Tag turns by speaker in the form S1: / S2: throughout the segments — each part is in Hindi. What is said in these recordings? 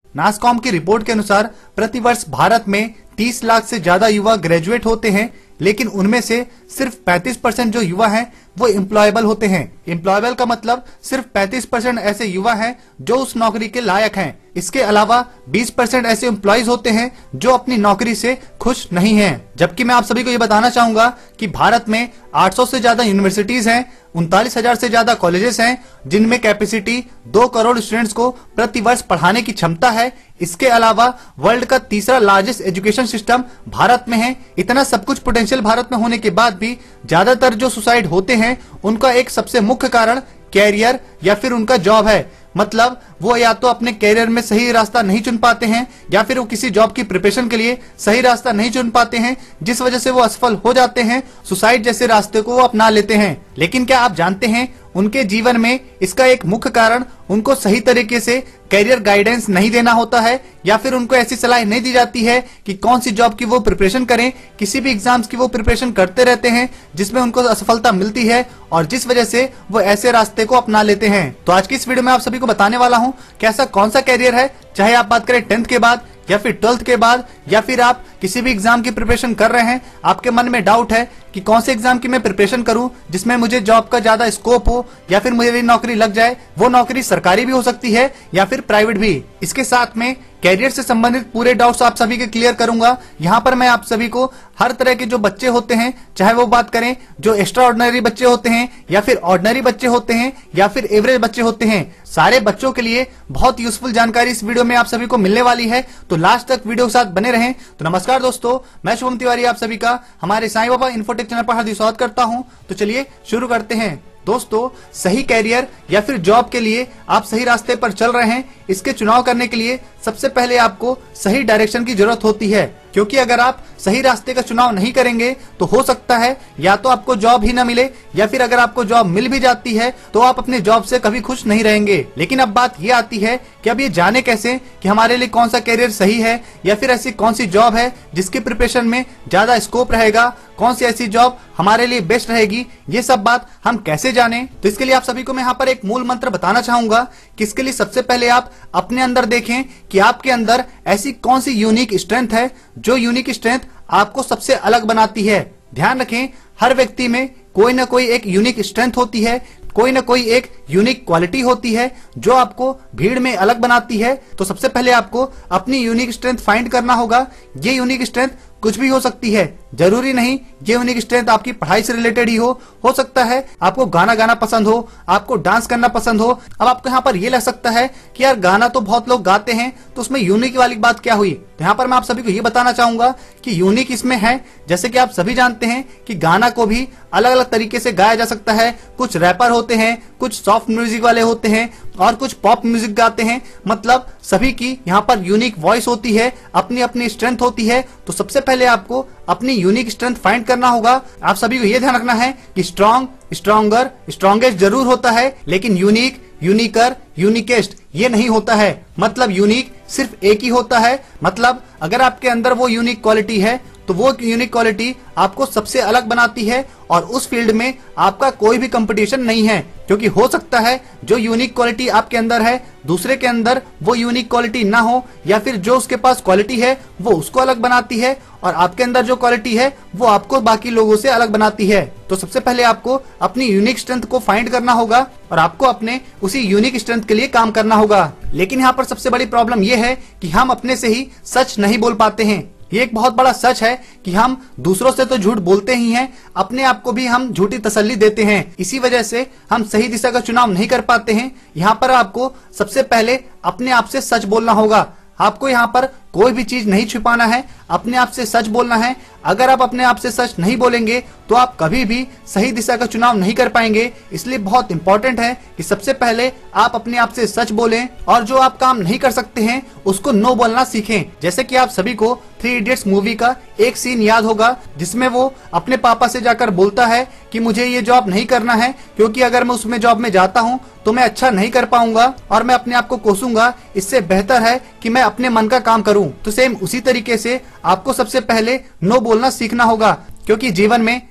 S1: नासकॉम की रिपोर्ट के अनुसार प्रतिवर्ष भारत में 30 लाख से ज्यादा युवा ग्रेजुएट होते हैं, लेकिन उनमें से सिर्फ 35% जो युवा हैं वो एम्प्लॉयबल होते हैं। एम्प्लॉयबल का मतलब सिर्फ 35% ऐसे युवा हैं जो उस नौकरी के लायक हैं। इसके अलावा 20% ऐसे एम्प्लॉयज होते हैं जो अपनी नौकरी से खुश नहीं हैं। जबकि मैं आप सभी को ये बताना चाहूंगा कि भारत में 800 से ज्यादा यूनिवर्सिटीज हैं, 39,000 से ज्यादा कॉलेजेस हैं, जिनमें कैपेसिटी 2 करोड़ स्टूडेंट्स को प्रति वर्ष पढ़ाने की क्षमता है। इसके अलावा वर्ल्ड का तीसरा लार्जेस्ट एजुकेशन सिस्टम भारत में है। इतना सब कुछ पोटेंशियल भारत में होने के बाद भी ज्यादातर जो सुसाइड होते हैं उनका एक सबसे मुख्य कारण कैरियर या फिर उनका जॉब है। मतलब वो या तो अपने कैरियर में सही रास्ता नहीं चुन पाते हैं या फिर वो किसी जॉब की प्रिपरेशन के लिए सही रास्ता नहीं चुन पाते हैं, जिस वजह से वो असफल हो जाते हैं, सुसाइड जैसे रास्ते को वो अपना लेते हैं। लेकिन क्या आप जानते हैं उनके जीवन में इसका एक मुख्य कारण उनको सही तरीके से कैरियर गाइडेंस नहीं देना होता है, या फिर उनको ऐसी सलाह नहीं दी जाती है कि कौन सी जॉब की वो प्रिपरेशन करें। किसी भी एग्जाम्स की वो प्रिपरेशन करते रहते हैं जिसमें उनको असफलता मिलती है और जिस वजह से वो ऐसे रास्ते को अपना लेते हैं। तो आज की इस वीडियो में आप सभी को बताने वाला हूं कि ऐसा कौन सा कैरियर है, चाहे आप बात करें 10th के बाद या फिर 12th के बाद या फिर आप किसी भी एग्जाम की प्रिपरेशन कर रहे हैं, आपके मन में डाउट है कि कौन से एग्जाम की मैं प्रिपरेशन करूं जिसमें मुझे जॉब का ज्यादा स्कोप हो या फिर मुझे नौकरी लग जाए। वो नौकरी सरकारी भी हो सकती है या फिर प्राइवेट भी। इसके साथ में कैरियर से संबंधित पूरे डाउट्स आप सभी के क्लियर करूंगा। यहाँ पर मैं आप सभी को हर तरह के जो बच्चे होते हैं, चाहे वो बात करें जो एक्स्ट्रा ऑर्डिनरी बच्चे होते हैं या फिर ऑर्डिनरी बच्चे होते हैं या फिर एवरेज बच्चे होते हैं, सारे बच्चों के लिए बहुत यूजफुल जानकारी इस वीडियो में आप सभी को मिलने वाली है। तो लास्ट तक वीडियो के साथ बने रहें। तो नमस्कार दोस्तों, मैं शुभम तिवारी आप सभी का हमारे साईं बाबा इन्फोटेक चैनल पर हार्दिक स्वागत करता हूं। तो चलिए शुरू करते हैं। दोस्तों, सही कैरियर या फिर जॉब के लिए आप सही रास्ते पर चल रहे हैं, इसके चुनाव करने के लिए सबसे पहले आपको सही डायरेक्शन की जरूरत होती है। क्योंकि अगर आप सही रास्ते का चुनाव नहीं करेंगे तो हो सकता है या तो आपको जॉब ही ना मिले, या फिर अगर आपको जॉब मिल भी जाती है तो आप अपने जॉब से कभी खुश नहीं रहेंगे। लेकिन अब बात ये आती है कि अब ये जाने कैसे कि हमारे लिए कौन सा कैरियर सही है या फिर ऐसी कौन सी जॉब है जिसकी प्रिपरेशन में ज्यादा स्कोप रहेगा, कौन सी ऐसी जॉब हमारे लिए बेस्ट रहेगी। ये सब बात हम कैसे जाने, तो इसके लिए आप सभी को मैं यहाँ पर एक मूल मंत्र बताना चाहूंगा कि इसके लिए सबसे पहले आप अपने अंदर देखें कि आपके अंदर ऐसी कौन सी यूनिक स्ट्रेंथ है जो यूनिक स्ट्रेंथ आपको सबसे अलग बनाती है। ध्यान रखें, हर व्यक्ति में कोई ना कोई एक यूनिक स्ट्रेंथ होती है, कोई ना कोई एक यूनिक क्वालिटी होती है जो आपको भीड़ में अलग बनाती है। तो सबसे पहले आपको अपनी यूनिक स्ट्रेंथ फाइंड करना होगा। ये यूनिक स्ट्रेंथ कुछ भी हो सकती है, जरूरी नहीं ये यूनिक स्ट्रेंथ आपकी पढ़ाई से रिलेटेड ही हो सकता है आपको गाना गाना पसंद हो, आपको डांस करना पसंद हो। अब आपको यहाँ पर ये लग सकता है कि यार गाना तो बहुत लोग गाते हैं तो उसमें यूनिक वाली बात क्या हुई। तो यहाँ पर मैं आप सभी को ये बताना चाहूंगा कि यूनिक इसमें है, जैसे कि आप सभी जानते हैं कि गाना को भी अलग अलग तरीके से गाया जा सकता है। कुछ रैपर होते हैं, कुछ सॉफ्ट म्यूजिक वाले होते हैं और कुछ पॉप म्यूजिक गाते हैं। मतलब सभी की यहाँ पर यूनिक वॉइस होती है, अपनी अपनी स्ट्रेंथ होती है। तो सबसे पहले आपको अपनी यूनिक स्ट्रेंथ फाइंड करना होगा। आप सभी को यह ध्यान रखना है कि स्ट्रॉन्ग, स्ट्रॉन्गर, स्ट्रॉन्गेस्ट जरूर होता है, लेकिन यूनिक, यूनिकर, यूनिकेस्ट ये नहीं होता है। मतलब यूनिक सिर्फ एक ही होता है। मतलब अगर आपके अंदर वो यूनिक क्वालिटी है तो वो यूनिक क्वालिटी आपको सबसे अलग बनाती है और उस फील्ड में आपका कोई भी कंपटीशन नहीं है। क्योंकि हो सकता है जो यूनिक क्वालिटी आपके अंदर है दूसरे के अंदर वो यूनिक क्वालिटी ना हो, या फिर जो उसके पास क्वालिटी है वो उसको अलग बनाती है और आपके अंदर जो क्वालिटी है वो आपको बाकी लोगों से अलग बनाती है। तो सबसे पहले आपको अपनी यूनिक स्ट्रेंथ को फाइंड करना होगा और आपको अपने उसी यूनिक स्ट्रेंथ के लिए काम करना होगा। लेकिन यहाँ पर सबसे बड़ी प्रॉब्लम ये है कि हम अपने से ही सच नहीं बोल पाते हैं। ये एक बहुत बड़ा सच है कि हम दूसरों से तो झूठ बोलते ही हैं, अपने आप को भी हम झूठी तसल्ली देते हैं। इसी वजह से हम सही दिशा का चुनाव नहीं कर पाते हैं। यहाँ पर आपको सबसे पहले अपने आप से सच बोलना होगा। आपको यहाँ पर कोई भी चीज नहीं छुपाना है, अपने आप से सच बोलना है। अगर आप अपने आप से सच नहीं बोलेंगे तो आप कभी भी सही दिशा का चुनाव नहीं कर पाएंगे। इसलिए बहुत इंपॉर्टेंट है कि सबसे पहले आप अपने आप से सच बोलें और जो आप काम नहीं कर सकते हैं उसको नो बोलना सीखें। जैसे कि आप सभी को 3 इडियट्स मूवी का एक सीन याद होगा जिसमें वो अपने पापा से जाकर बोलता है कि मुझे ये जॉब नहीं करना है क्योंकि अगर मैं उसमें जॉब में जाता हूँ तो मैं अच्छा नहीं कर पाऊंगा और मैं अपने आप को कोसूंगा। इससे बेहतर है कि मैं अपने मन का काम करूं। तो सेम उसी तरीके से आपको सबसे पहले नो बोलना सीखना होगा, क्योंकि जीवन में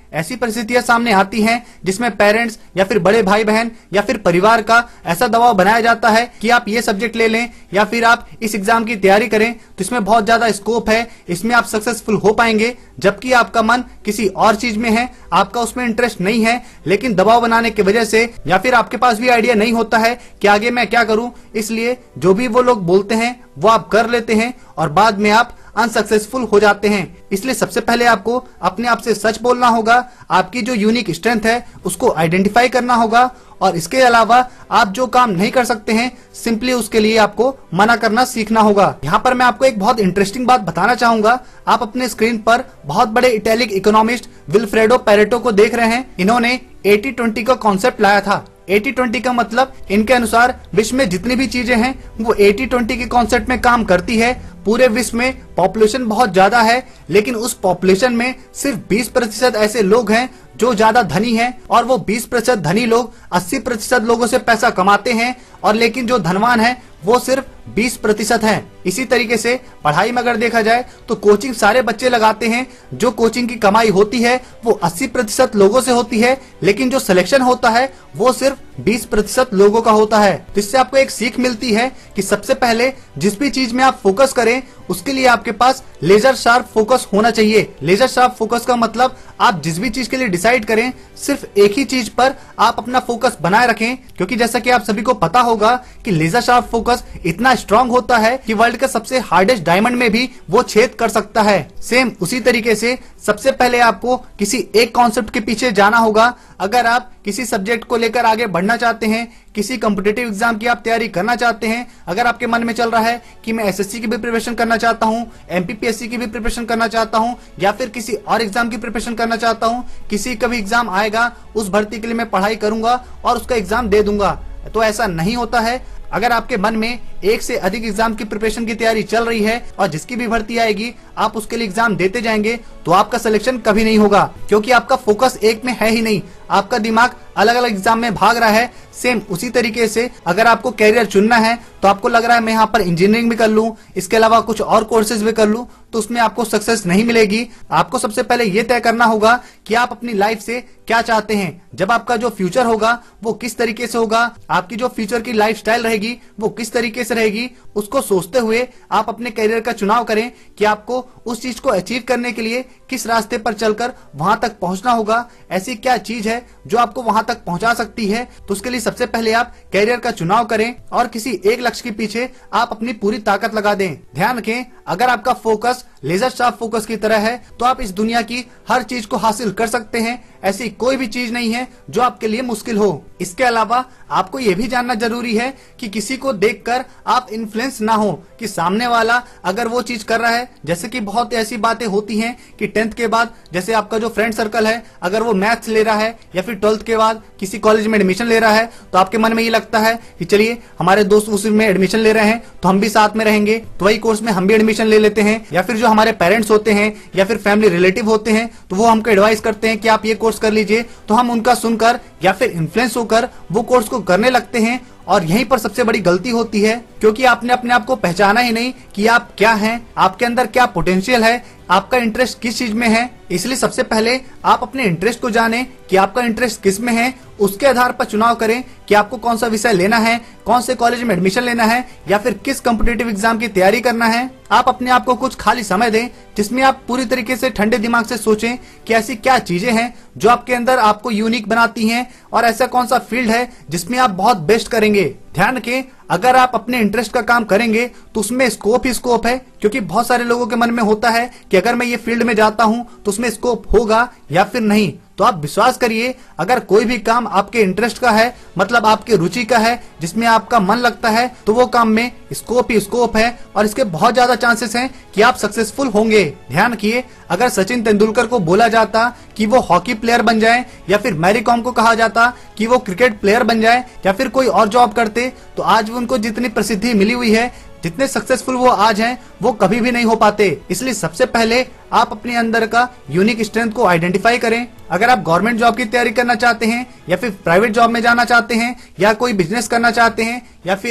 S1: ऐसी परिस्थितियां सामने आती हैं जिसमें पेरेंट्स या फिर बड़े भाई बहन या फिर परिवार का ऐसा दबाव बनाया जाता है कि आप ये सब्जेक्ट ले लें या फिर आप इस एग्जाम की तैयारी करें, तो इसमें बहुत ज्यादा स्कोप है, इसमें आप सक्सेसफुल हो पाएंगे। जबकि आपका मन किसी और चीज में है, आपका उसमें इंटरेस्ट नहीं है, लेकिन दबाव बनाने की वजह से या फिर आपके पास भी आइडिया नहीं होता है कि आगे मैं क्या करूं, इसलिए जो भी वो लोग बोलते हैं वो आप कर लेते हैं और बाद में आप अनसक्सेसफुल हो जाते हैं। इसलिए सबसे पहले आपको अपने आप से सच बोलना होगा, आपकी जो यूनिक स्ट्रेंथ है उसको आइडेंटिफाई करना होगा, और इसके अलावा आप जो काम नहीं कर सकते हैं सिंपली उसके लिए आपको मना करना सीखना होगा। यहाँ पर मैं आपको एक बहुत इंटरेस्टिंग बात बताना चाहूंगा। आप अपने स्क्रीन पर बहुत बड़े इटैलिक इकोनॉमिस्ट विल्फ्रेडो पैरेटो को देख रहे हैं। इन्होंने 80-20 का कॉन्सेप्ट लाया था। 80-20 का मतलब इनके अनुसार विश्व में जितनी भी चीजें हैं वो 80-20 के कॉन्सेप्ट में काम करती है। पूरे विश्व में पॉपुलेशन बहुत ज्यादा है, लेकिन उस पॉपुलेशन में सिर्फ 20% ऐसे लोग हैं जो ज्यादा धनी हैं, और वो 20% धनी लोग 80% लोगों से पैसा कमाते हैं, और लेकिन जो धनवान है वो सिर्फ 20% है। इसी तरीके से पढ़ाई में अगर देखा जाए तो कोचिंग सारे बच्चे लगाते हैं, जो कोचिंग की कमाई होती है वो 80% लोगों से होती है, लेकिन जो सिलेक्शन होता है वो सिर्फ 20% लोगों का होता है। तो इससे आपको एक सीख मिलती है कि सबसे पहले जिस भी चीज में आप फोकस करें उसके लिए आपके पास लेजर शार्प फोकस होना चाहिए। लेजर शार्प फोकस का मतलब आप जिस भी चीज के लिए डिसाइड करें सिर्फ एक ही चीज पर आप अपना फोकस बनाए रखें, क्योंकि जैसा कि आप सभी को पता होगा कि लेजर शार्प फोकस इतना स्ट्रांग होता है कि वर्ल्ड का सबसे हार्डेस्ट डायमंड में भी वो छेद कर सकता है। सेम उसी तरीके से सबसे पहले आपको किसी एक कॉन्सेप्ट के पीछे जाना होगा। अगर आप किसी सब्जेक्ट को लेकर आगे बढ़ना चाहते हैं, किसी कॉम्पिटिटिव एग्जाम की आप तैयारी करना चाहते हैं, अगर आपके मन में चल रहा है कि मैं एसएससी की भी प्रिपरेशन करना चाहता हूं, एमपीपीएससी की भी प्रिपरेशन करना चाहता हूं, या फिर किसी और एग्जाम की प्रिपरेशन करना चाहता हूं, किसी का भी एग्जाम आएगा उस भर्ती के लिए मैं पढ़ाई करूंगा और उसका एग्जाम दे दूंगा, तो ऐसा नहीं होता है। अगर आपके मन में एक से अधिक एग्जाम की प्रिपरेशन की तैयारी चल रही है और जिसकी भी भर्ती आएगी आप उसके लिए एग्जाम देते जाएंगे, तो आपका सिलेक्शन कभी नहीं होगा, क्योंकि आपका फोकस एक में है ही नहीं, आपका दिमाग अलग अलग एग्जाम में भाग रहा है। सेम उसी तरीके से अगर आपको कैरियर चुनना है तो आपको लग रहा है मैं यहाँ पर इंजीनियरिंग भी कर लूं, इसके अलावा कुछ और कोर्सेज भी कर लूं, तो उसमें आपको सक्सेस नहीं मिलेगी। आपको सबसे पहले ये तय करना होगा कि आप अपनी लाइफ से क्या चाहते हैं। जब आपका जो फ्यूचर होगा वो किस तरीके से होगा, आपकी जो फ्यूचर की लाइफस्टाइल रहेगी वो किस तरीके से रहेगी, उसको सोचते हुए आप अपने करियर का चुनाव करें कि आपको उस चीज को अचीव करने के लिए किस रास्ते पर चलकर वहां तक पहुंचना होगा, ऐसी क्या चीज है जो आपको वहां तक पहुंचा सकती है। तो उसके लिए सबसे पहले आप करियर का चुनाव करें और किसी एक लक्ष्य के पीछे आप अपनी पूरी ताकत लगा दें। ध्यान रखें, अगर आपका फोकस लेजर शार्प फोकस की तरह है तो आप इस दुनिया की हर चीज को हासिल कर सकते हैं। ऐसी कोई भी चीज नहीं है जो आपके लिए मुश्किल हो। इसके अलावा आपको यह भी जानना जरूरी है कि किसी को देखकर आप इन्फ्लुएंस ना हो कि सामने वाला अगर वो चीज कर रहा है, जैसे कि बहुत ऐसी बातें होती हैं कि 10th के बाद जैसे आपका जो फ्रेंड सर्कल है अगर वो मैथ्स ले रहा है या फिर 12th के बाद किसी कॉलेज में एडमिशन ले रहा है, तो आपके मन में ये लगता है कि चलिए हमारे दोस्त उसमें एडमिशन ले रहे हैं तो हम भी साथ में रहेंगे, तो वही कोर्स में हम भी एडमिशन ले लेते हैं। या फिर जो हमारे पेरेंट्स होते हैं या फिर फैमिली रिलेटिव होते हैं तो वो हमको एडवाइस करते हैं कि आप ये कोर्स कर लीजिए, तो हम उनका सुनकर या फिर इन्फ्लुएंस होकर वो कोर्स को करने लगते हैं। और यहीं पर सबसे बड़ी गलती होती है, क्योंकि आपने अपने आप को पहचाना ही नहीं कि आप क्या हैं, आपके अंदर क्या पोटेंशियल है, आपका इंटरेस्ट किस चीज में है। इसलिए सबसे पहले आप अपने इंटरेस्ट को जानें कि आपका इंटरेस्ट किस में है, उसके आधार पर चुनाव करें कि आपको कौन सा विषय लेना है, कौन से कॉलेज में एडमिशन लेना है या फिर किस कॉम्पिटिटिव एग्जाम की तैयारी करना है। आप अपने आप को कुछ खाली समय दें जिसमें आप पूरी तरीके से ठंडे दिमाग से सोचें कि ऐसी क्या चीजें हैं जो आपके अंदर आपको यूनिक बनाती हैं और ऐसा कौन सा फील्ड है जिसमें आप बहुत बेस्ट करेंगे। ध्यान रखें, अगर आप अपने इंटरेस्ट का काम करेंगे तो उसमें स्कोप ही स्कोप है, क्योंकि बहुत सारे लोगों के मन में होता है कि अगर मैं ये फील्ड में जाता हूं तो उसमें स्कोप होगा या फिर नहीं। तो आप विश्वास करिए, अगर कोई भी काम आपके इंटरेस्ट का है, मतलब आपकी रुचि का है, जिसमें आपका मन लगता है, तो वो काम में स्कोप ही स्कोप है और इसके बहुत ज्यादा चांसेस हैं कि आप सक्सेसफुल होंगे। ध्यान रखिए, अगर सचिन तेंदुलकर को बोला जाता कि वो हॉकी प्लेयर बन जाए या फिर मैरी कॉम को कहा जाता कि वो क्रिकेट प्लेयर बन जाए या फिर कोई और जॉब करते, तो आज उनको जितनी प्रसिद्धि मिली हुई है, जितने सक्सेसफुल वो आज हैं, वो कभी भी नहीं हो पाते। इसलिए सबसे पहले आप अपने अंदर का यूनिक स्ट्रेंथ को आइडेंटिफाई करें। अगर आप गवर्नमेंट जॉब की तैयारी करना चाहते हैं या फिर प्राइवेट जॉब में जाना चाहते हैं या कोई बिजनेस करना चाहते हैं या फिर आप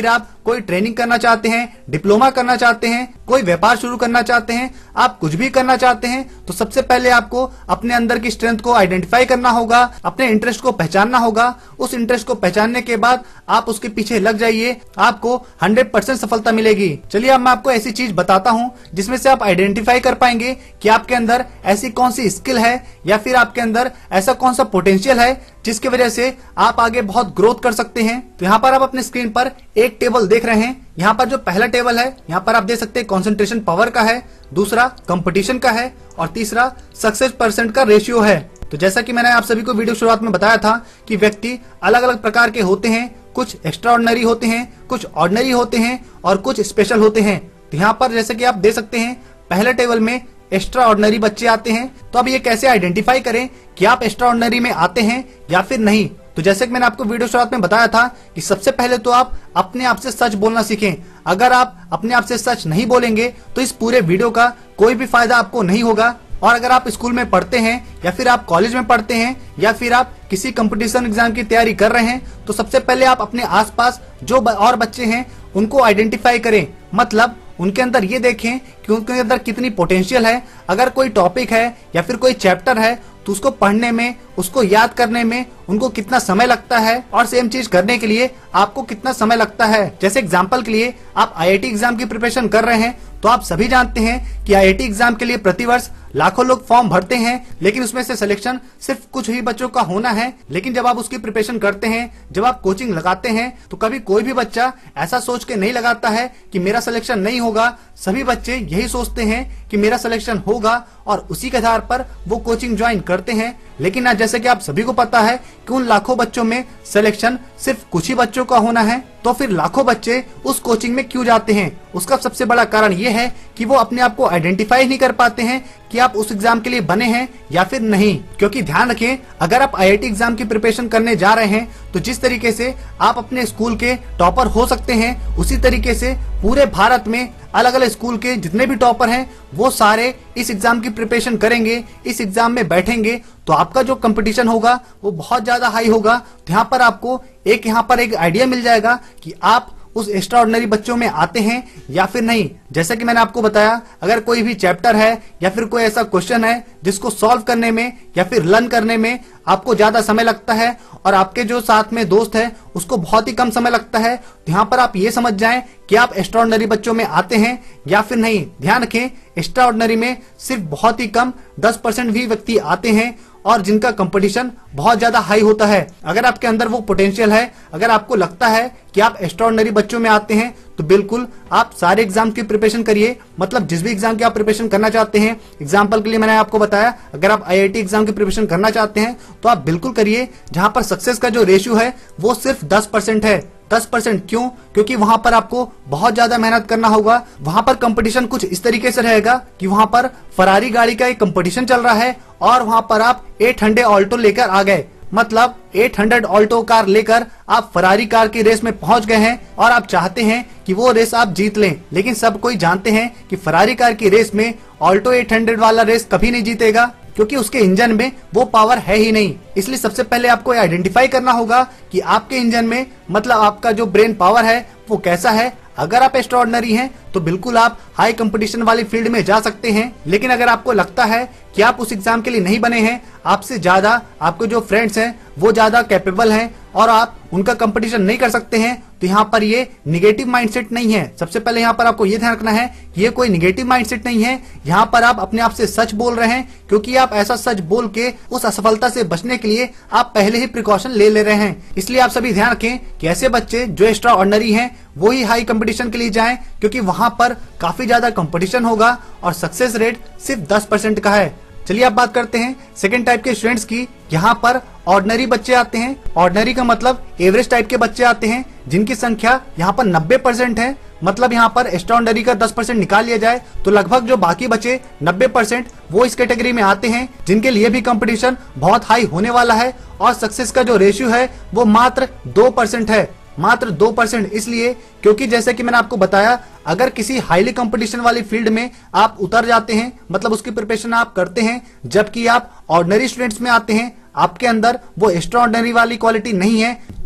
S1: कोई ट्रेनिंग करना चाहते हैं, डिप्लोमा करना चाहते हैं, कोई व्यापार शुरू करना चाहते हैं, आप कुछ भी करना चाहते हैं, तो सबसे पहले आपको अपने अंदर की स्ट्रेंथ को आइडेंटिफाई करना होगा, अपने इंटरेस्ट को पहचानना होगा। उस इंटरेस्ट को पहचानने के बाद आप उसके पीछे लग जाइए, आपको 100% सफलता मिलेगी। चलिए अब मैं आपको ऐसी चीज बताता हूँ जिसमें से आप आइडेंटिफाई कर पाएंगे कि आपके अंदर ऐसी कौन सी स्किल है या फिर आपके अंदर ऐसा कौन सा पोटेंशियल है जिसकी वजह से आप आगे बहुत ग्रोथ कर सकते हैं। तो यहाँ पर आप अपने स्क्रीन पर एक टेबल देख रहे हैं। यहाँ पर जो पहला टेबल है, यहाँ पर आप देख सकते हैं कंसंट्रेशन पावर का है, दूसरा कंपटीशन का है और तीसरा सक्सेस परसेंट का रेशियो है। तो जैसा कि मैंने आप सभी को वीडियो शुरुआत में बताया था कि व्यक्ति अलग अलग प्रकार के होते हैं, कुछ एक्स्ट्रा ऑर्डिनरी होते हैं, कुछ ऑर्डिनरी होते हैं और कुछ स्पेशल होते हैं। तो यहाँ पर जैसे कि आप देख सकते हैं पहले टेबल में एक्स्ट्रा ऑर्डिनरी बच्चे आते हैं। तो अब ये कैसे आइडेंटिफाई करें कि आप एक्स्ट्रा ऑर्डिनरी में आते हैं या फिर नहीं। तो जैसे कि मैंने आपको वीडियो शुरुआत में बताया था कि सबसे पहले तो आप अपने आप से सच बोलना सीखें। अगर आप अपने आप से सच नहीं बोलेंगे तो इस पूरे वीडियो का कोई भी फायदा आपको नहीं होगा। और अगर आप स्कूल में पढ़ते हैं या फिर आप कॉलेज में पढ़ते हैं या फिर आप किसी कंपटीशन एग्जाम की तैयारी कर रहे हैं, तो सबसे पहले आप अपने आसपास जो और बच्चे हैं उनको आइडेंटिफाई करें। मतलब उनके अंदर ये देखें कि उनके अंदर कितनी पोटेंशियल है। अगर कोई टॉपिक है या फिर कोई चैप्टर है तो उसको पढ़ने में, उसको याद करने में उनको कितना समय लगता है और सेम चीज करने के लिए आपको कितना समय लगता है। जैसे एग्जांपल के लिए आप आईआईटी एग्जाम की प्रिपरेशन कर रहे हैं, तो आप सभी जानते हैं कि आईआईटी एग्जाम के लिए प्रतिवर्ष लाखों लोग फॉर्म भरते हैं, लेकिन उसमें से सिलेक्शन सिर्फ कुछ ही बच्चों का होना है। लेकिन जब आप उसकी प्रिपरेशन करते हैं, जब आप कोचिंग लगाते हैं, तो कभी कोई भी बच्चा ऐसा सोच के नहीं लगाता है कि मेरा सिलेक्शन नहीं होगा। सभी बच्चे यही सोचते हैं कि मेरा सिलेक्शन होगा और उसी के आधार पर वो कोचिंग ज्वाइन करते हैं। लेकिन आज जैसे कि आप सभी को पता है कि उन लाखों बच्चों में सिलेक्शन सिर्फ कुछ ही बच्चों का होना है, तो फिर लाखों बच्चे उस कोचिंग में क्यों जाते हैं? उसका सबसे बड़ा कारण ये है कि वो अपने आप को आइडेंटिफाई नहीं कर पाते हैं कि आप उस एग्जाम के लिए बने हैं या फिर नहीं। क्योंकि ध्यान रखें, अगर आप आईआईटी एग्जाम की प्रिपरेशन करने जा रहे हैं तो जिस तरीके से आप अपने स्कूल के टॉपर हो सकते हैं, उसी तरीके से पूरे भारत में अलग अलग स्कूल के जितने भी टॉपर हैं वो सारे इस एग्जाम की प्रिपरेशन करेंगे, इस एग्जाम में बैठेंगे, तो आपका जो कंपटीशन होगा वो बहुत ज्यादा हाई होगा। तो यहाँ पर आपको यहाँ पर एक आइडिया मिल जाएगा कि आप उस एक्स्ट्रा ऑर्डिनरी बच्चों में आते हैं या फिर नहीं। जैसे कि मैंने आपको बताया, अगर कोई भी चैप्टर है या फिर कोई ऐसा क्वेश्चन है जिसको सॉल्व करने में या फिर लर्न करने में आपको ज्यादा समय लगता है और आपके जो साथ में दोस्त है उसको बहुत ही कम समय लगता है, तो यहाँ पर आप ये समझ जाएं कि आप एक्स्ट्रा ऑर्डिनरी बच्चों में आते हैं या फिर नहीं। ध्यान रखें, एक्स्ट्रा ऑर्डिनरी में सिर्फ बहुत ही कम 10% भी व्यक्ति आते हैं और जिनका कंपटीशन बहुत ज्यादा हाई होता है। अगर आपके अंदर वो पोटेंशियल है, अगर आपको लगता है कि आप एक्स्ट्राऑर्डिनरी बच्चों में आते हैं, तो बिल्कुल आप सारे एग्जाम की प्रिपरेशन करिए। मतलब जिस भी एग्जाम की आप प्रिपरेशन करना चाहते हैं, एग्जाम्पल के लिए मैंने आपको बताया, अगर आप आईआईटी एग्जाम की प्रिपरेशन करना चाहते हैं तो आप बिल्कुल करिए, जहां पर सक्सेस का जो रेशियो है वो सिर्फ 10% है। 10% क्यों? क्योंकि वहां पर आपको बहुत ज्यादा मेहनत करना होगा। वहां पर कंपटीशन कुछ इस तरीके से रहेगा कि वहां पर फरारी गाड़ी का एक कंपटीशन चल रहा है और वहां पर आप 800 ऑल्टो लेकर आ गए। मतलब 800 ऑल्टो कार लेकर आप फरारी कार की रेस में पहुंच गए हैं और आप चाहते हैं कि वो रेस आप जीत लें। लेकिन सब कोई जानते हैं कि फरारी कार की रेस में ऑल्टो 800 वाला रेस कभी नहीं जीतेगा, क्योंकि उसके इंजन में वो पावर है ही नहीं। इसलिए सबसे पहले आपको आइडेंटिफाई करना होगा कि आपके इंजन में, मतलब आपका जो ब्रेन पावर है वो कैसा है। अगर आप एक्स्ट्राऑर्डिनरी हैं तो बिल्कुल आप हाई कंपटीशन वाली फील्ड में जा सकते हैं। लेकिन अगर आपको लगता है कि आप उस एग्जाम के लिए नहीं बने हैं, आपसे ज्यादा आपके जो फ्रेंड्स हैं वो ज्यादा कैपेबल हैं और आप उनका कंपटीशन नहीं कर सकते हैं, तो यहाँ पर ये निगेटिव माइंडसेट नहीं है। सबसे पहले यहाँ पर आपको ये ध्यान रखना है कि ये कोई निगेटिव माइंडसेट नहीं है। यहाँ पर आप अपने आप से सच बोल रहे हैं, क्योंकि आप ऐसा सच बोल के उस असफलता से बचने के लिए आप पहले ही प्रिकॉशन ले रहे हैं। इसलिए आप सभी ध्यान रखें कि ऐसे बच्चे जो एक्स्ट्रा ऑर्डिनरी हैं वो ही हाई कंपटीशन के लिए जाएं, क्योंकि वहां पर काफी ज्यादा कंपटीशन होगा और सक्सेस रेट सिर्फ 10% का है। चलिए अब बात करते हैं सेकंड टाइप के स्टूडेंट्स की। यहाँ पर ऑर्डिनरी बच्चे आते हैं। ऑर्डिनरी का मतलब एवरेज टाइप के बच्चे आते हैं, जिनकी संख्या यहाँ पर 90% है। मतलब यहाँ पर एक्स्ट्राऑर्डिनरी का 10% निकाल लिया जाए तो लगभग जो बाकी बचे 90% वो इस कैटेगरी में आते हैं, जिनके लिए भी कंपटीशन बहुत हाई होने वाला है और सक्सेस का जो रेशियो है वो मात्र 2% है। मात्र 2% इसलिए क्योंकि जैसे कि मैंने आपको बताया, अगर किसी हाईली कंपटीशन वाली फील्ड में आप उतर जाते हैं, मतलब उसकी प्रिपरेशन आप करते हैं, जबकि आप ऑर्डिनरी स्टूडेंट्स में आते हैं, आपके अंदर वो एक्स्ट्रा ऑर्डिनरी वाली क्वालिटी नहीं है,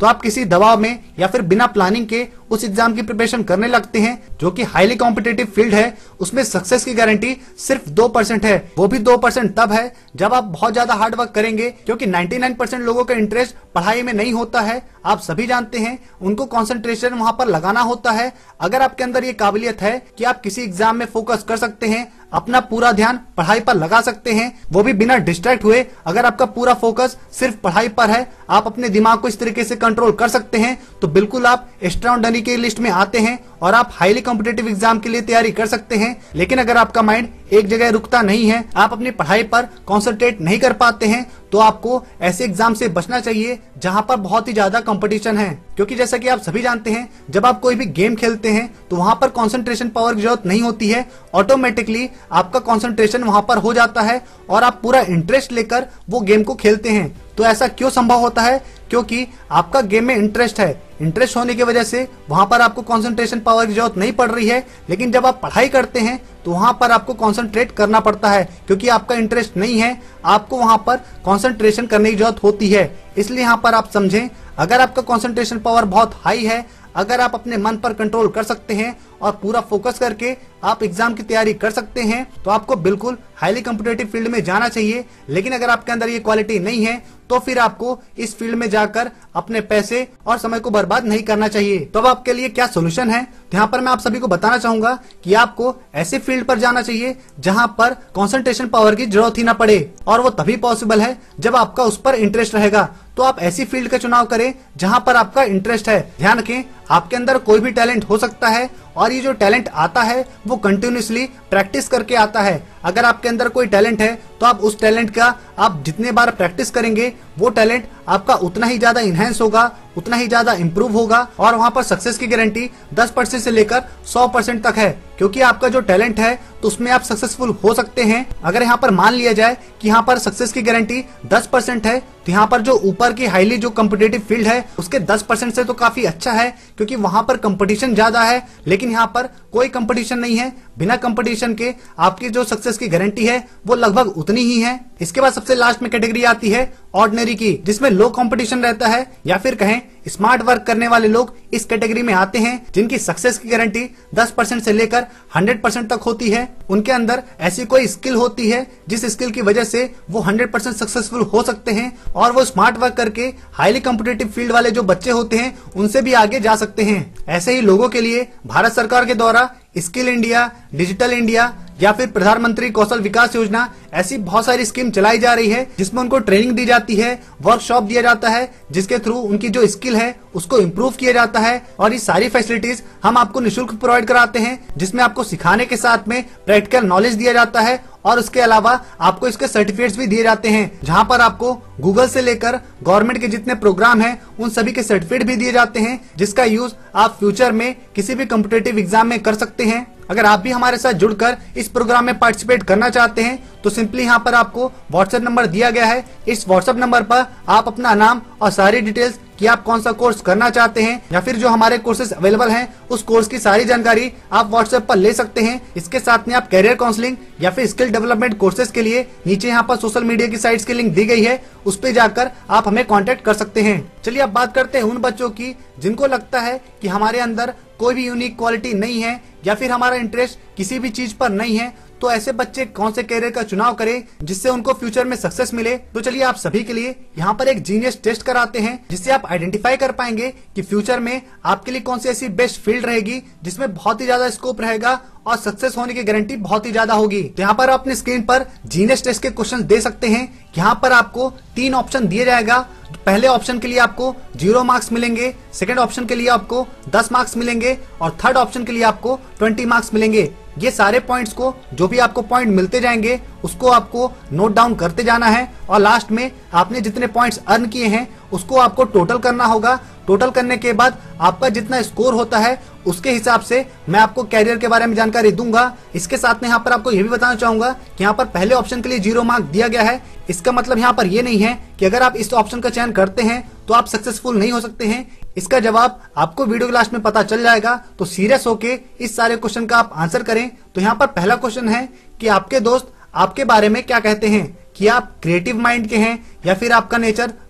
S1: तो आप किसी दबाव में या फिर बिना प्लानिंग के उस एग्जाम की प्रिपरेशन करने लगते हैं जो कि हाईली कॉम्पिटिटिव फील्ड है, उसमें सक्सेस की गारंटी सिर्फ 2% है। वो भी 2% तब है जब आप बहुत ज्यादा हार्ड वर्क करेंगे, क्योंकि 99% लोगों का इंटरेस्ट पढ़ाई में नहीं होता है। आप सभी जानते हैं, उनको कंसंट्रेशन वहां पर लगाना होता है। अगर आपके अंदर ये काबिलियत है कि आप किसी एग्जाम में फोकस कर सकते हैं, अपना पूरा ध्यान पढ़ाई पर लगा सकते हैं, वो भी बिना डिस्ट्रैक्ट हुए, अगर आपका पूरा फोकस सिर्फ पढ़ाई पर है, आप अपने दिमाग को इस तरीके से कंट्रोल कर सकते हैं, तो बिल्कुल आप एक्स्ट्राऑर्डिनरी के लिस्ट में आते हैं और आप हाईली कॉम्पिटिटिव एग्जाम के लिए तैयारी कर सकते हैं। लेकिन अगर आपका माइंड एक जगह रुकता नहीं है, आप अपनी पढ़ाई पर कॉन्सेंट्रेट नहीं कर पाते हैं, तो आपको ऐसे एग्जाम से बचना चाहिए जहां पर बहुत ही ज्यादा कंपटीशन है। क्योंकि जैसा कि आप सभी जानते हैं, जब आप कोई भी गेम खेलते हैं तो वहां पर कंसंट्रेशन पावर की जरूरत नहीं होती है, ऑटोमेटिकली आपका कंसंट्रेशन वहां पर हो जाता है और आप पूरा इंटरेस्ट लेकर वो गेम को खेलते हैं। तो ऐसा क्यों संभव होता है? क्योंकि आपका गेम में इंटरेस्ट है। इंटरेस्ट होने की वजह से वहां पर आपको कंसंट्रेशन पावर की जरूरत नहीं पड़ रही है। लेकिन जब आप पढ़ाई करते हैं तो वहां पर आपको कंसंट्रेट करना पड़ता है, क्योंकि आपका इंटरेस्ट नहीं है, आपको वहां पर कंसंट्रेशन करने की जरूरत होती है। इसलिए यहाँ पर आप समझें, अगर आपका कंसंट्रेशन पावर बहुत हाई है, अगर आप अपने मन पर कंट्रोल कर सकते हैं और पूरा फोकस करके आप एग्जाम की तैयारी कर सकते हैं, तो आपको बिल्कुल हाईली कॉम्पिटिटिव फील्ड में जाना चाहिए। लेकिन अगर आपके अंदर ये क्वालिटी नहीं है, तो फिर आपको इस फील्ड में जाकर अपने पैसे और समय को बर्बाद नहीं करना चाहिए। तो अब आपके लिए क्या सोल्यूशन है? तो यहाँ पर मैं आप सभी को बताना चाहूंगा कि आपको ऐसे फील्ड पर जाना चाहिए जहां पर कंसंट्रेशन पावर की जरूरत ही ना पड़े, और वो तभी पॉसिबल है जब आपका उस पर इंटरेस्ट रहेगा। तो आप ऐसी फील्ड का चुनाव करें जहां पर आपका इंटरेस्ट है। ध्यान रखें, आपके अंदर कोई भी टैलेंट हो सकता है, और ये जो टैलेंट आता है वो कंटिन्यूसली प्रैक्टिस करके आता है। अगर आपके अंदर कोई टैलेंट है तो आप उस टैलेंट का आप जितने बार प्रैक्टिस करेंगे, वो टैलेंट आपका उतना ही ज्यादा इनहेंस होगा, उतना ही ज्यादा इंप्रूव होगा, और वहां पर सक्सेस की गारंटी 10% से लेकर 100% तक है। क्योंकि आपका जो टैलेंट है तो उसमें आप सक्सेसफुल हो सकते हैं। अगर यहाँ पर मान लिया जाए कि यहाँ पर सक्सेस की गारंटी 10% है, तो यहाँ पर जो ऊपर की हाईली जो कॉम्पिटिटिव फील्ड है उसके 10% से तो काफी अच्छा है, क्योंकि वहां पर कंपटीशन ज्यादा है। लेकिन यहाँ पर कोई कंपटीशन नहीं है, बिना कंपटीशन के आपकी जो सक्सेस की गारंटी है वो लगभग उतनी ही है। इसके बाद सबसे लास्ट में कैटेगरी आती है ऑर्डिनरी की, जिसमें लो कंपटीशन रहता है, या फिर कहें स्मार्ट वर्क करने वाले लोग इस कैटेगरी में आते हैं, जिनकी सक्सेस की गारंटी 10% से लेकर 100% तक होती है। उनके अंदर ऐसी कोई स्किल होती है जिस स्किल की वजह से वो 100% सक्सेसफुल हो सकते हैं, और वो स्मार्ट वर्क करके हाईली कॉम्पिटिटिव फील्ड वाले जो बच्चे होते हैं उनसे भी आगे जा सकते हैं। ऐसे ही लोगों के लिए भारत सरकार के द्वारा स्किल इंडिया, डिजिटल इंडिया या फिर प्रधानमंत्री कौशल विकास योजना, ऐसी बहुत सारी स्कीम चलाई जा रही है, जिसमें उनको ट्रेनिंग दी जाती है, वर्कशॉप दिया जाता है, जिसके थ्रू उनकी जो स्किल है उसको इम्प्रूव किया जाता है। और ये सारी फैसिलिटीज हम आपको निःशुल्क प्रोवाइड कराते हैं, जिसमें आपको सिखाने के साथ में प्रैक्टिकल नॉलेज दिया जाता है, और उसके अलावा आपको इसके सर्टिफिकेट्स भी दिए जाते हैं, जहां पर आपको गूगल से लेकर गवर्नमेंट के जितने प्रोग्राम हैं उन सभी के सर्टिफिकेट भी दिए जाते हैं, जिसका यूज आप फ्यूचर में किसी भी कॉम्पिटिटिव एग्जाम में कर सकते हैं। अगर आप भी हमारे साथ जुड़कर इस प्रोग्राम में पार्टिसिपेट करना चाहते हैं तो सिंपली यहाँ पर आपको व्हाट्सएप नंबर दिया गया है। इस व्हाट्सएप नंबर पर आप अपना नाम और सारी डिटेल्स कि आप कौन सा कोर्स करना चाहते हैं या फिर जो हमारे कोर्सेज अवेलेबल हैं उस कोर्स की सारी जानकारी आप व्हाट्सएप पर ले सकते हैं। इसके साथ में आप कैरियर काउंसलिंग या फिर स्किल डेवलपमेंट कोर्सेज के लिए नीचे यहाँ पर सोशल मीडिया की साइट्स की लिंक दी गई है, उस पे जाकर आप हमें कांटेक्ट कर सकते हैं। चलिए अब बात करते हैं उन बच्चों की जिनको लगता है कि हमारे अंदर कोई भी यूनिक क्वालिटी नहीं है या फिर हमारा इंटरेस्ट किसी भी चीज पर नहीं है, तो ऐसे बच्चे कौन से कैरियर का चुनाव करें जिससे उनको फ्यूचर में सक्सेस मिले। तो चलिए आप सभी के लिए यहाँ पर एक जीनियस टेस्ट कराते हैं, जिससे आप आइडेंटिफाई कर पाएंगे कि फ्यूचर में आपके लिए कौन सी ऐसी बेस्ट फील्ड रहेगी जिसमें बहुत ही ज्यादा स्कोप रहेगा और सक्सेस होने की गारंटी बहुत ही ज्यादा होगी। तो यहाँ पर आप अपनी स्क्रीन पर जीनियस टेस्ट के क्वेश्चन दे सकते हैं। यहाँ पर आपको 3 ऑप्शन दिए जाएगा। पहले ऑप्शन के लिए आपको 0 मार्क्स मिलेंगे, सेकंड ऑप्शन के लिए आपको 10 मार्क्स मिलेंगे और थर्ड ऑप्शन के लिए आपको 20 मार्क्स मिलेंगे। ये सारे पॉइंट्स को जो भी आपको पॉइंट मिलते जाएंगे उसको आपको नोट डाउन करते जाना है और लास्ट में आपने जितने पॉइंट्स अर्न किए हैं उसको आपको टोटल करना होगा। टोटल करने के बाद आपका जितना स्कोर होता है उसके हिसाब से मैं आपको कैरियर के बारे में जानकारी दूंगा। इसके साथ में यहाँ पर आपको ये भी बताना चाहूंगा कि यहाँ पर पहले ऑप्शन के लिए 0 मार्क दिया गया है। इसका मतलब यहाँ पर ये नहीं है कि अगर आप इस ऑप्शन का चयन करते हैं तो आप सक्सेसफुल नहीं हो सकते हैं। इसका जवाब आपको वीडियो के लास्ट में पता चल जाएगा, तो सीरियस होके इस सारे क्वेश्चन का आप आंसर करें। तो यहाँ पर पहला क्वेश्चन है कि आपके दोस्त आपके बारे में क्या कहते हैं, कि आप क्रिएटिव माइंड के हैं या फिर आपका नेचर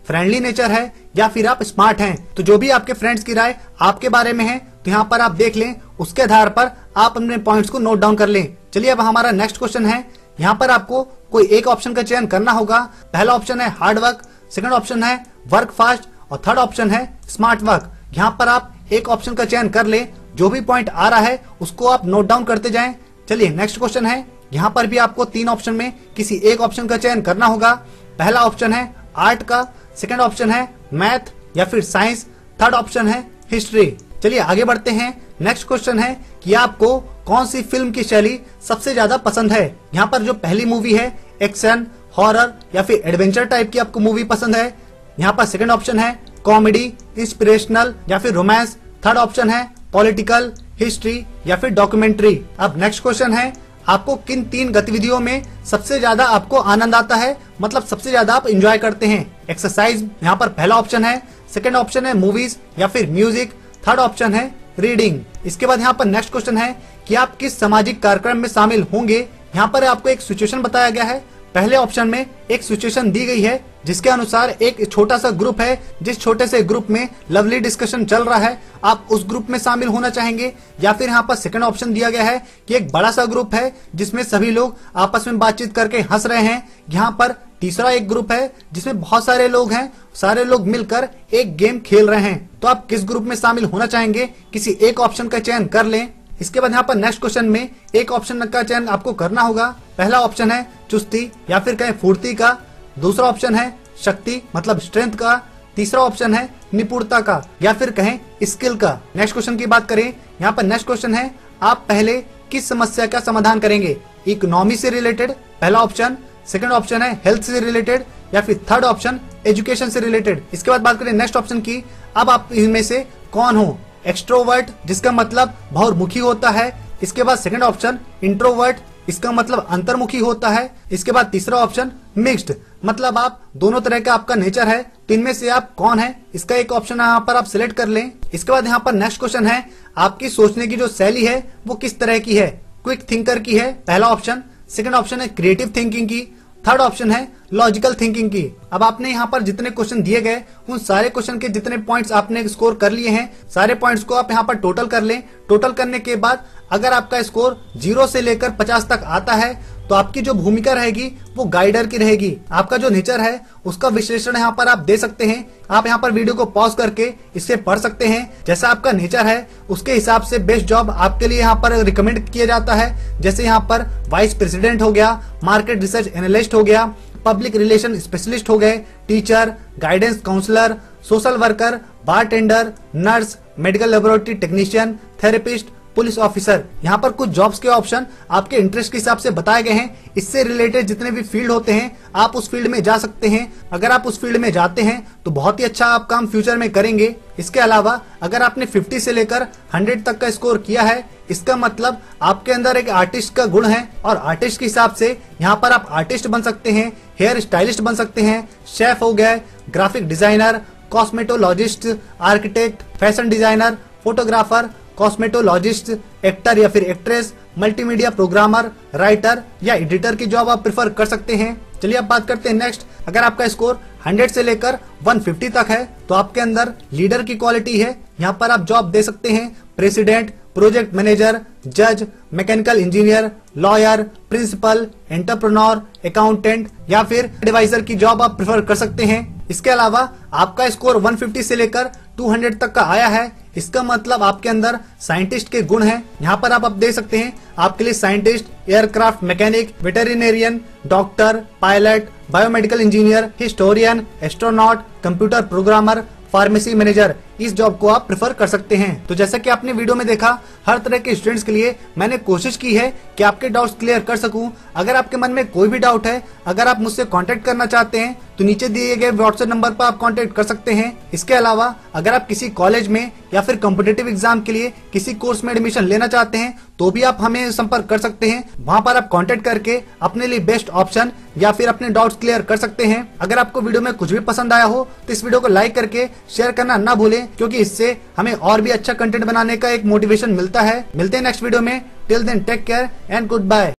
S1: फ्रेंडली नेचर है या फिर आप स्मार्ट हैं। तो जो भी आपके फ्रेंड्स की राय आपके बारे में है तो यहाँ पर आप देख लें, उसके आधार पर आप अपने पॉइंट्स को नोट डाउन कर लें। चलिए अब हमारा नेक्स्ट क्वेश्चन है। यहाँ पर आपको कोई एक ऑप्शन का चयन करना होगा। पहला ऑप्शन है हार्ड वर्क, सेकंड ऑप्शन है वर्क फास्ट और थर्ड ऑप्शन है स्मार्ट वर्क। यहाँ पर आप एक ऑप्शन का चयन कर ले, जो भी पॉइंट आ रहा है उसको आप नोट डाउन करते जाएं। चलिए नेक्स्ट क्वेश्चन है। यहाँ पर भी आपको 3 ऑप्शन में किसी एक ऑप्शन का चयन करना होगा। पहला ऑप्शन है आर्ट का, सेकंड ऑप्शन है मैथ या फिर साइंस, थर्ड ऑप्शन है हिस्ट्री। चलिए आगे बढ़ते हैं। नेक्स्ट क्वेश्चन है कि आपको कौन सी फिल्म की शैली सबसे ज्यादा पसंद है। यहाँ पर जो पहली मूवी है एक्शन, हॉरर या फिर एडवेंचर टाइप की आपको मूवी पसंद है। यहाँ पर सेकंड ऑप्शन है कॉमेडी, इंस्पिरेशनल या फिर रोमांस, थर्ड ऑप्शन है पॉलिटिकल, हिस्ट्री या फिर डॉक्यूमेंट्री। अब नेक्स्ट क्वेश्चन है आपको किन 3 गतिविधियों में सबसे ज्यादा आपको आनंद आता है, मतलब सबसे ज्यादा आप एंजॉय करते हैं। एक्सरसाइज, यहाँ पर पहला ऑप्शन है, सेकंड ऑप्शन है मूवीज या फिर म्यूजिक, थर्ड ऑप्शन है रीडिंग। इसके बाद यहाँ पर नेक्स्ट क्वेश्चन है कि आप किस सामाजिक कार्यक्रम में शामिल होंगे। यहाँ पर आपको एक सिचुएशन बताया गया है। पहले ऑप्शन में एक सिचुएशन दी गई है जिसके अनुसार एक छोटा सा ग्रुप है, जिस छोटे से ग्रुप में लवली डिस्कशन चल रहा है, आप उस ग्रुप में शामिल होना चाहेंगे। या फिर यहाँ पर सेकंड ऑप्शन दिया गया है कि एक बड़ा सा ग्रुप है जिसमें सभी लोग आपस में बातचीत करके हंस रहे हैं। यहाँ पर तीसरा एक ग्रुप है जिसमें बहुत सारे लोग हैं, सारे लोग मिलकर एक गेम खेल रहे हैं। तो आप किस ग्रुप में शामिल होना चाहेंगे, किसी एक ऑप्शन का चयन कर लें। इसके बाद यहाँ पर नेक्स्ट क्वेश्चन में एक ऑप्शन का चयन आपको करना होगा। पहला ऑप्शन है चुस्ती या फिर कहें फुर्ती का, दूसरा ऑप्शन है शक्ति मतलब स्ट्रेंथ का, तीसरा ऑप्शन है निपुणता का या फिर कहें स्किल का। नेक्स्ट क्वेश्चन की बात करें, यहाँ पर नेक्स्ट क्वेश्चन है आप पहले किस समस्या का समाधान करेंगे। इकोनॉमी से रिलेटेड पहला ऑप्शन, सेकंड ऑप्शन है हेल्थ से रिलेटेड या फिर थर्ड ऑप्शन एजुकेशन से रिलेटेड। इसके बाद बात करें नेक्स्ट ऑप्शन की, अब आप इनमें से कौन हो। एक्सट्रोवर्ट जिसका मतलब बहुमुखी होता है। इसके बाद सेकंड ऑप्शन इंट्रोवर्ट, इसका मतलब अंतर्मुखी होता है। इसके बाद तीसरा ऑप्शन मिक्स्ड, मतलब आप दोनों तरह का आपका नेचर है। तो इनमें से आप कौन है, इसका एक ऑप्शन यहाँ पर आप सिलेक्ट कर लें। इसके बाद यहाँ पर नेक्स्ट क्वेश्चन है आपकी सोचने की जो शैली है वो किस तरह की है। क्विक थिंकर की है पहला ऑप्शन, सेकंड ऑप्शन है क्रिएटिव थिंकिंग की, थर्ड ऑप्शन है लॉजिकल थिंकिंग की। अब आपने यहाँ पर जितने क्वेश्चन दिए गए उन सारे क्वेश्चन के जितने पॉइंट्स आपने स्कोर कर लिए हैं, सारे पॉइंट्स को आप यहाँ पर टोटल कर लें। टोटल करने के बाद अगर आपका स्कोर 0 से लेकर 50 तक आता है तो आपकी जो भूमिका रहेगी वो गाइडर की रहेगी। आपका जो नेचर है उसका विश्लेषण यहाँ पर आप दे सकते हैं। आप यहाँ पर वीडियो को पॉज करके इससे पढ़ सकते हैं। जैसा आपका नेचर है उसके हिसाब से बेस्ट जॉब आपके लिए यहाँ पर रिकमेंड किया जाता है। जैसे यहाँ पर वाइस प्रेसिडेंट हो गया, मार्केट रिसर्च एनालिस्ट हो गया, पब्लिक रिलेशन स्पेशलिस्ट हो गए, teacher, guidance counsellor, social worker, bartender, nurse, medical laboratory technician, therapist, police officer. यहाँ पर कुछ जॉब्स के ऑप्शन आपके इंटरेस्ट के हिसाब से बताए गए हैं। इससे रिलेटेड जितने भी फील्ड होते हैं आप उस फील्ड में जा सकते हैं। अगर आप उस फील्ड में जाते हैं तो बहुत ही अच्छा आप काम फ्यूचर में करेंगे। इसके अलावा अगर आपने 50 से लेकर 100 तक का स्कोर किया है, इसका मतलब आपके अंदर एक आर्टिस्ट का गुण है और आर्टिस्ट के हिसाब से यहाँ पर आप आर्टिस्ट बन सकते हैं, हेयर स्टाइलिस्ट बन सकते हैं, शेफ हो गए, graphic designer, cosmetologist, architect, fashion designer, photographer, cosmetologist, actor या फिर एक्ट्रेस, मल्टीमीडिया प्रोग्रामर, राइटर या एडिटर की जॉब आप प्रेफर कर सकते हैं। चलिए अब बात करते हैं नेक्स्ट। अगर आपका स्कोर 100 से लेकर 150 तक है तो आपके अंदर लीडर की क्वालिटी है। यहाँ पर आप जॉब दे सकते हैं प्रेसिडेंट, प्रोजेक्ट मैनेजर, जज, mechanical engineer, lawyer, principal, entrepreneur, accountant या फिर एडवाइजर की जॉब आप प्रेफर कर सकते हैं। इसके अलावा आपका स्कोर 150 से लेकर 200 तक का आया है, इसका मतलब आपके अंदर साइंटिस्ट के गुण हैं। यहाँ पर आप दे सकते हैं आपके लिए scientist, aircraft mechanic, veterinarian, doctor, pilot, biomedical engineer, historian, astronaut, computer programmer, pharmacy manager, इस जॉब को आप प्रेफर कर सकते हैं। तो जैसा कि आपने वीडियो में देखा, हर तरह के स्टूडेंट्स के लिए मैंने कोशिश की है कि आपके डाउट्स क्लियर कर सकूं। अगर आपके मन में कोई भी डाउट है, अगर आप मुझसे कांटेक्ट करना चाहते हैं तो नीचे दिए गए व्हाट्सएप नंबर पर आप कांटेक्ट कर सकते हैं। इसके अलावा अगर आप किसी कॉलेज में या फिर कॉम्पिटिटिव एग्जाम के लिए किसी कोर्स में एडमिशन लेना चाहते हैं तो भी आप हमें संपर्क कर सकते हैं। वहां पर आप कांटेक्ट करके अपने लिए बेस्ट ऑप्शन या फिर अपने डाउट्स क्लियर कर सकते हैं। अगर आपको वीडियो में कुछ भी पसंद आया हो तो इस वीडियो को लाइक करके शेयर करना ना भूलें, क्योंकि इससे हमें और भी अच्छा कंटेंट बनाने का एक मोटिवेशन मिलता है। मिलते हैं नेक्स्ट वीडियो में। Till then take care and good bye.